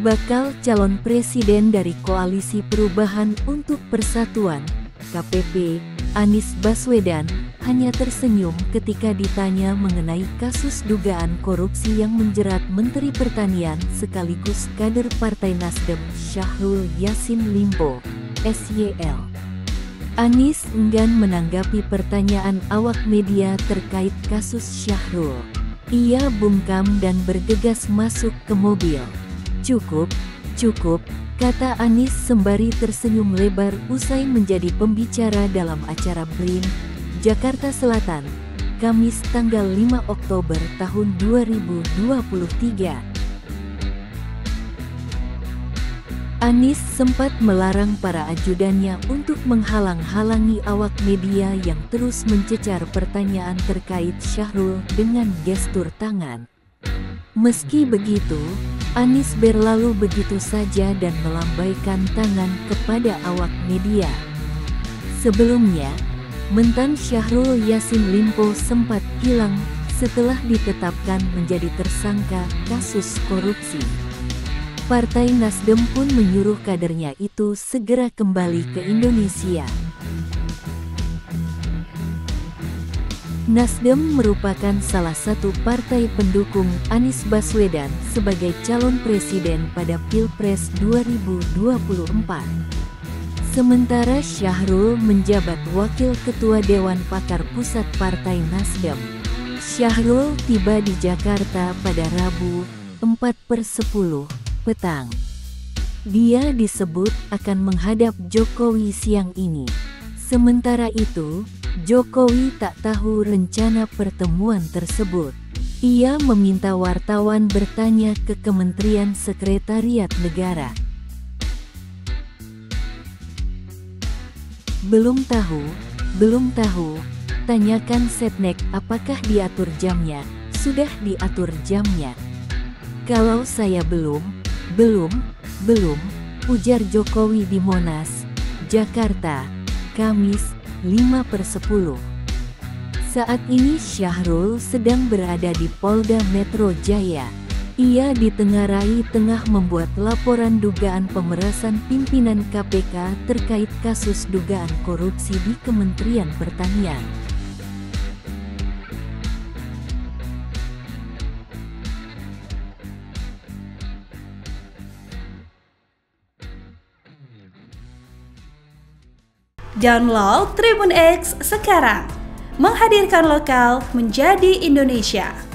Bakal calon presiden dari Koalisi Perubahan untuk Persatuan, KPP, Anies Baswedan, hanya tersenyum ketika ditanya mengenai kasus dugaan korupsi yang menjerat Menteri Pertanian sekaligus kader Partai Nasdem Syahrul Yassin Limpo, SYL. Anies enggan menanggapi pertanyaan awak media terkait kasus Syahrul. Ia bungkam dan bergegas masuk ke mobil. Cukup, kata Anies sembari tersenyum lebar usai menjadi pembicara dalam acara BRIN, Jakarta Selatan, Kamis tanggal 5 Oktober tahun 2023. Anies sempat melarang para ajudannya untuk menghalang-halangi awak media yang terus mencecar pertanyaan terkait Syahrul dengan gestur tangan. Meski begitu, Anies berlalu begitu saja dan melambaikan tangan kepada awak media. Sebelumnya, mentan Syahrul Yassin Limpo sempat hilang setelah ditetapkan menjadi tersangka kasus korupsi. Partai Nasdem pun menyuruh kadernya itu segera kembali ke Indonesia. Nasdem merupakan salah satu partai pendukung Anies Baswedan sebagai calon presiden pada Pilpres 2024. Sementara Syahrul menjabat Wakil Ketua Dewan Pakar Pusat Partai Nasdem. Syahrul tiba di Jakarta pada Rabu, 4/10 petang. Dia disebut akan menghadap Jokowi siang ini. Sementara itu, Jokowi tak tahu rencana pertemuan tersebut. Ia meminta wartawan bertanya ke Kementerian Sekretariat Negara. Belum tahu, tanyakan Setnek apakah diatur jamnya. Sudah diatur jamnya. Kalau saya belum, ujar Jokowi di Monas, Jakarta, Kamis, 5/10. Saat ini Syahrul sedang berada di Polda Metro Jaya. Ia ditengarai tengah membuat laporan dugaan pemerasan pimpinan KPK terkait kasus dugaan korupsi di Kementerian Pertanian. Download Tribun X sekarang, menghadirkan lokal menjadi Indonesia.